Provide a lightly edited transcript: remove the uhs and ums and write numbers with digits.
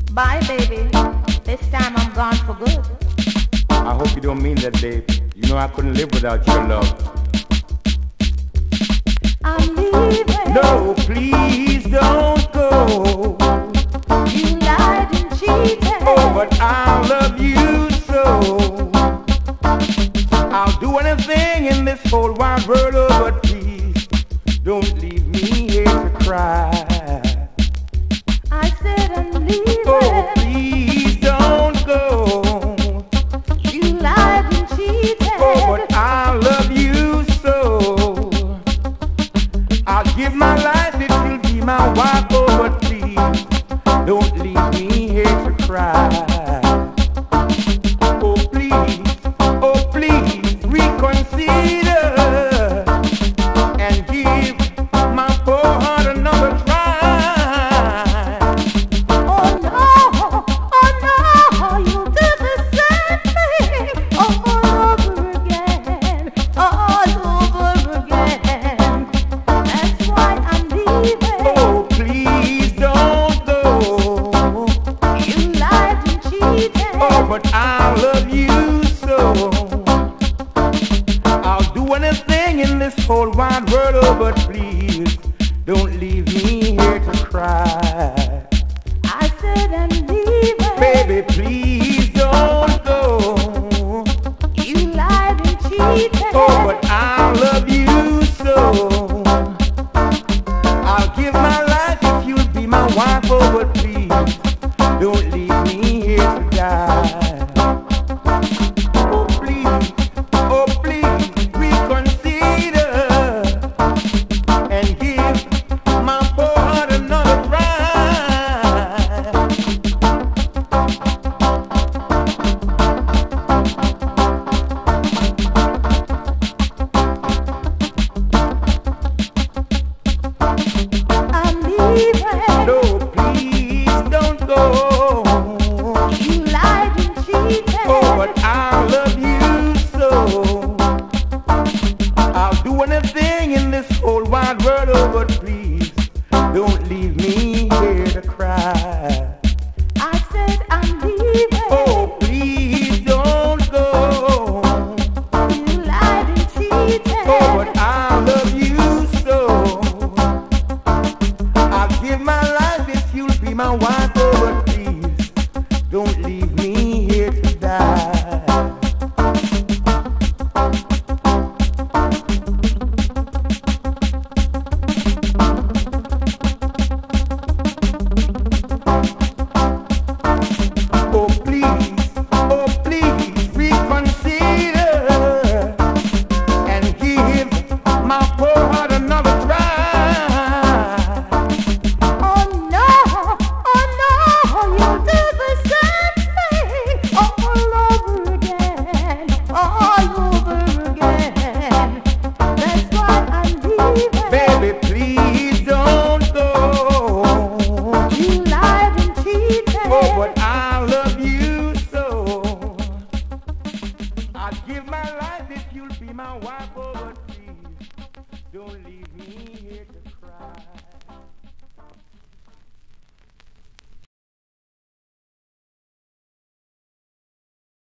Bye, baby. This time I'm gone for good. I hope you don't mean that, babe. You know I couldn't live without your love. I'm leaving. No, please don't go. You lied and cheated. Oh, but I love you so. I'll do anything in this whole wide world, oh, but please don't leave me here to cry. I said I'm leaving. Oh, please don't go. You lied and cheated. Oh, but I love you so. I'll give my life if you'll be my wife. Oh, but please don't leave me here to cry. Oh please reconsider and give my poor heart another try. Oh no, you'll do the same thing all over again, all over again. That's why I'm leaving. Oh, please don't go. You lied and cheated. Oh, but I love you so. I'll do anything in this whole wide world, oh, but please don't leave me here to cry. I said I'm leaving. Baby, please don't go. You lied and cheated. Oh, but I love you so. I'll give my life if you'll be my wife, oh, but please don't leave me here to die. Oh please reconsider and give my poor heart another try. I'm leaving. No, please don't go. You lied and cheated. Oh, but I love you so. I'll do anything in this whole wide world, oh, but please don't leave me here to cry. I said I'm leaving. Oh, please don't go. You lied and cheated. Oh, but I love you so. I'll give my life if you'll be my wife, oh, but please don't leave me here to die. Oh please reconsider and give my poor heart another try. Oh no, you'll do the same thing all over again, all over again. That's why I'm leaving. Baby, please don't go. You lied and cheated. Oh, but I love you so. I'd give my life if you'll be my wife, oh, but please don't leave me here to cry.